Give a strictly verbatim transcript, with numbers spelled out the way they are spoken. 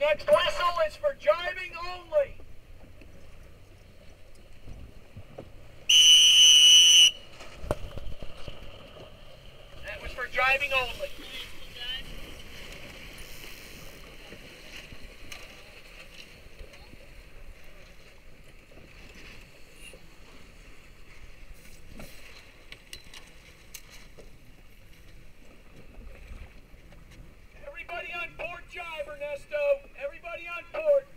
next whistle is for jiving only. That was for jiving only. Everybody on board jive, Ernesto. Everybody on board.